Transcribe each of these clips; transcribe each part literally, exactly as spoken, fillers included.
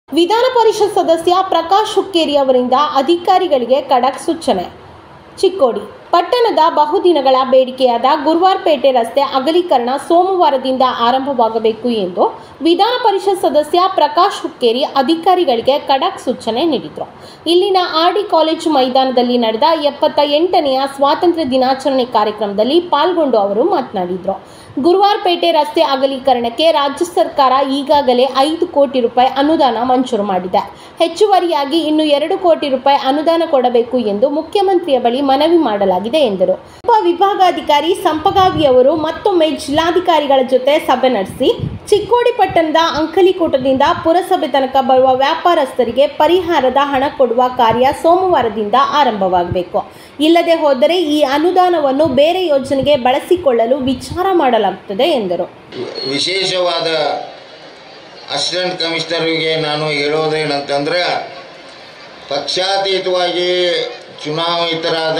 ವಿಧಾನ ಪರಿಷತ್ ಸದಸ್ಯ ಪ್ರಕಾಶ್ ಹುಕ್ಕೇರಿ ಅವರಿಂದ ಅಧಿಕಾರಿಗಳಿಗೆ ಖಡಕ್ ಸೂಚನೆ. ಚಿಕ್ಕೋಡಿ ಪಟ್ಟಣದ ಬಹುದಿನಗಳ ಬೇಡಿಕೆಯಾದ ಗುರುವಾರಪೇಟೆ ರಸ್ತೆ ಅಗಲೀಕರಣ ಸೋಮವಾರದಿಂದ ಆರಂಭವಾಗಬೇಕು ಎಂದು ವಿಧಾನ ಪರಿಷತ್ ಸದಸ್ಯ ಪ್ರಕಾಶ್ ಹುಕ್ಕೇರಿ ಅಧಿಕಾರಿಗಳಿಗೆ ಖಡಕ್ ಸೂಚನೆ ನೀಡಿದರು. ಇಲ್ಲಿನ ಆರ್ ಡಿ ಕಾಲೇಜು ಮೈದಾನದಲ್ಲಿ ನಡೆದ ಎಪ್ಪತ್ತ ಎಂಟನೆಯ ಸ್ವಾತಂತ್ರ್ಯ ದಿನಾಚರಣೆ ಕಾರ್ಯಕ್ರಮದಲ್ಲಿ ಪಾಲ್ಗೊಂಡು ಅವರು ಮಾತನಾಡಿದರು. ಗುರುವಾರಪೇಟೆ ರಸ್ತೆ ಅಗಲೀಕರಣಕ್ಕೆ ರಾಜ್ಯ ಸರ್ಕಾರ ಈಗಾಗಲೇ ಐದು ಕೋಟಿ ರೂಪಾಯಿ ಅನುದಾನ ಮಂಜೂರು ಮಾಡಿದೆ. ಹೆಚ್ಚುವರಿಯಾಗಿ ಇನ್ನು ಎರಡು ಕೋಟಿ ರೂಪಾಯಿ ಅನುದಾನ ಕೊಡಬೇಕು ಎಂದು ಮುಖ್ಯಮಂತ್ರಿಯ ಬಳಿ ಮನವಿ ಮಾಡಲಾಗಿದೆ ಎಂದರು. ಉಪವಿಭಾಗಾಧಿಕಾರಿ ಸಂಪಗಾವಿ ಅವರು ಮತ್ತೊಮ್ಮೆ ಜಿಲ್ಲಾಧಿಕಾರಿಗಳ ಜೊತೆ ಸಭೆ ನಡೆಸಿ ಚಿಕ್ಕೋಡಿ ಪಟ್ಟಣದ ಅಂಕಲಿಕೋಟದಿಂದ ಪುರಸಭೆ ತನಕ ಬರುವ ವ್ಯಾಪಾರಸ್ಥರಿಗೆ ಪರಿಹಾರದ ಹಣ ಕೊಡುವ ಕಾರ್ಯ ಸೋಮವಾರದಿಂದ ಆರಂಭವಾಗಬೇಕು. ಇಲ್ಲದೆ ಹೋದರೆ ಈ ಅನುದಾನವನ್ನು ಬೇರೆ ಯೋಜನೆಗೆ ಬಳಸಿಕೊಳ್ಳಲು ವಿಚಾರ ಮಾಡಲಾಗುತ್ತದೆ ಎಂದರು. ವಿಶೇಷವಾದ ಅಸಿಸ್ಟೆಂಟ್ ಕಮಿಷನರ್ಗೆ ನಾನು ಹೇಳೋದೇನಂತಂದ್ರೆ, ಪಕ್ಷಾತೀತವಾಗಿ ಚುನಾಯಿತರಾದ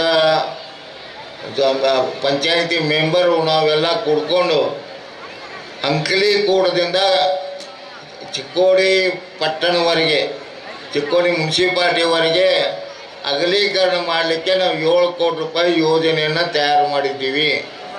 ಪಂಚಾಯಿತಿ ಮೆಂಬರು ನಾವೆಲ್ಲ ಕೂಡ್ಕೊಂಡು ಅಂಕಲಿಕೋಟದಿಂದ ಚಿಕ್ಕೋಡಿ ಪಟ್ಟಣವರೆಗೆ, ಚಿಕ್ಕೋಡಿ ಮುನ್ಸಿಪಾಲ್ಟಿವರೆಗೆ ಅಗಲೀಕರಣ ಮಾಡಲಿಕ್ಕೆ ನಾವು ಏಳು ಕೋಟಿ ರೂಪಾಯಿ ಯೋಜನೆಯನ್ನು ತಯಾರು ಮಾಡಿದ್ದೀವಿ.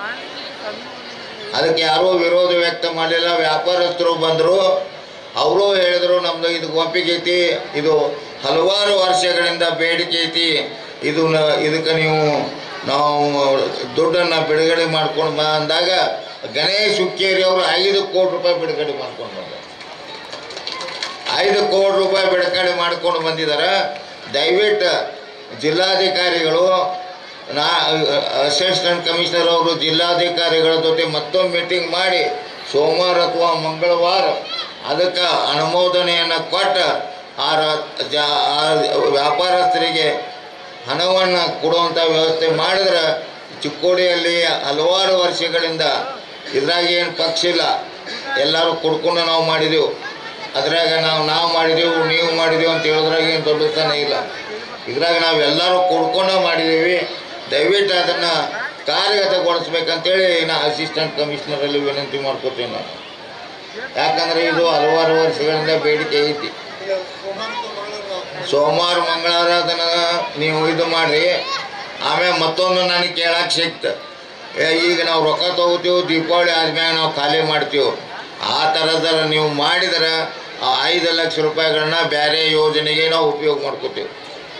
ಅದಕ್ಕೆ ಯಾರೂ ವಿರೋಧ ವ್ಯಕ್ತ ಮಾಡಲಿಲ್ಲ. ವ್ಯಾಪಾರಸ್ಥರು ಬಂದರು, ಅವರು ಹೇಳಿದರು ನಮ್ಮದು ಇದು ಒಪ್ಪಿಗೆ ಐತಿ, ಇದು ಹಲವಾರು ವರ್ಷಗಳಿಂದ ಬೇಡಿಕೆ ಐತಿ, ಇದು ಇದಕ್ಕೆ ನೀವು ನಾವು ದುಡ್ಡನ್ನು ಬಿಡುಗಡೆ ಮಾಡ್ಕೊಂಡು ಬಾ ಅಂದಾಗ ಗಣೇಶ್ ಹುಕ್ಕೇರಿ ಅವರು ಐದು ಕೋಟಿ ರೂಪಾಯಿ ಬಿಡುಗಡೆ ಮಾಡ್ಕೊಂಡು ಬಂದರು. ಐದು ಕೋಟಿ ರೂಪಾಯಿ ಬಿಡುಗಡೆ ಮಾಡ್ಕೊಂಡು ಬಂದಿದ್ದಾರೆ. ದಯವಿಟ್ಟು ಜಿಲ್ಲಾಧಿಕಾರಿಗಳು, ನಾ ಅಸಿಸ್ಟೆಂಟ್ ಕಮಿಷನರ್ ಅವರು ಜಿಲ್ಲಾಧಿಕಾರಿಗಳ ಜೊತೆ ಮತ್ತೊಂದು ಮೀಟಿಂಗ್ ಮಾಡಿ ಸೋಮವಾರ ಅಥವಾ ಮಂಗಳವಾರ ಅದಕ್ಕೆ ಅನುಮೋದನೆಯನ್ನು ಕೊಟ್ಟು ಆ ವ್ಯಾಪಾರಸ್ಥರಿಗೆ ಹಣವನ್ನು ಕೊಡುವಂಥ ವ್ಯವಸ್ಥೆ ಮಾಡಿದ್ರೆ ಚಿಕ್ಕೋಡಿಯಲ್ಲಿ ಹಲವಾರು ವರ್ಷಗಳಿಂದ ಇದ್ರಾಗ ಏನು ಪಕ್ಷ ಇಲ್ಲ, ಎಲ್ಲರೂ ಕುಡ್ಕೊಂಡು ನಾವು ಮಾಡಿದೆವು. ಅದ್ರಾಗ ನಾವು ನಾವು ಮಾಡಿದೆವು ನೀವು ಮಾಡಿದೆವು ಅಂತ ಹೇಳೋದ್ರಾಗ ಏನು ದೊಡ್ಡತನ ಇಲ್ಲ. ಇದ್ರಾಗ ನಾವೆಲ್ಲರೂ ಕುಡ್ಕೊಂಡು ಮಾಡಿದ್ದೀವಿ. ದಯವಿಟ್ಟು ಅದನ್ನು ಕಾರ್ಯಗತಗೊಳಿಸ್ಬೇಕಂತೇಳಿ ನಾ ಅಸಿಸ್ಟೆಂಟ್ ಕಮಿಷನರಲ್ಲಿ ವಿನಂತಿ ಮಾಡ್ಕೋತೀನಿ ನಾನು. ಯಾಕಂದರೆ ಇದು ಹಲವಾರು ವರ್ಷಗಳಿಂದ ಬೇಡಿಕೆ ಐತಿ. ಸೋಮವಾರ ಮಂಗಳವಾರ ಅದನ್ನು ನೀವು ಇದು ಮಾಡಿರಿ. ಆಮೇಲೆ ಮತ್ತೊಂದು ನನಗೆ ಕೇಳಕ್ಕೆ ಸಿಕ್ತು, ಈಗ ನಾವು ರೊಕ್ಕ ತೊಗೋತೀವಿ, ದೀಪಾವಳಿ ಆದ್ಮೇಲೆ ನಾವು ಖಾಲಿ ಮಾಡ್ತೀವಿ. ಆ ಥರದ ನೀವು ಮಾಡಿದ್ರೆ ಆ ಐದು ಲಕ್ಷ ರೂಪಾಯಿಗಳನ್ನ ಬೇರೆ ಯೋಜನೆಗೆ ನಾವು ಉಪಯೋಗ ಮಾಡ್ಕೋತೀವಿ.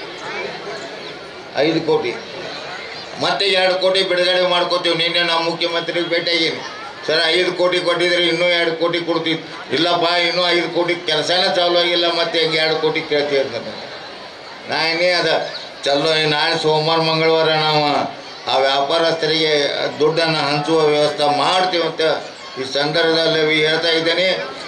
ಐದು ಕೋಟಿ ಮತ್ತೆ ಎರಡು ಕೋಟಿ ಬಿಡುಗಡೆ ಮಾಡ್ಕೋತೀವಿ. ನಿನ್ನೆ ನಾವು ಮುಖ್ಯಮಂತ್ರಿಗೆ ಭೇಟಿಯಾಗೀನಿ, ಸರ್ ಐದು ಕೋಟಿ ಕೊಟ್ಟಿದ್ರೆ ಇನ್ನೂ ಎರಡು ಕೋಟಿ ಕೊಡ್ತೀವಿ. ಇಲ್ಲಪ್ಪ, ಇನ್ನೂ ಐದು ಕೋಟಿ ಕೆಲಸನೇ ಚಾಲು ಆಗಿಲ್ಲ, ಮತ್ತೆ ಹೆಂಗೆ ಎರಡು ಕೋಟಿ ಕೇಳ್ತೀವಿ ಅಂತ ನಾ ಇನ್ನೇ ಅದ ಚಲೋ. ನಾಳೆ ಸೋಮವಾರ ಮಂಗಳವಾರ ನಾವು ಆ ವ್ಯಾಪಾರಸ್ಥರಿಗೆ ದುಡ್ಡನ್ನು ಹಂಚುವ ವ್ಯವಸ್ಥೆ ಮಾಡ್ತೀವಿ ಅಂತ ಈ ಸಂದರ್ಭದಲ್ಲಿ ಹೇಳ್ತಾ ಇದ್ದೇನೆ.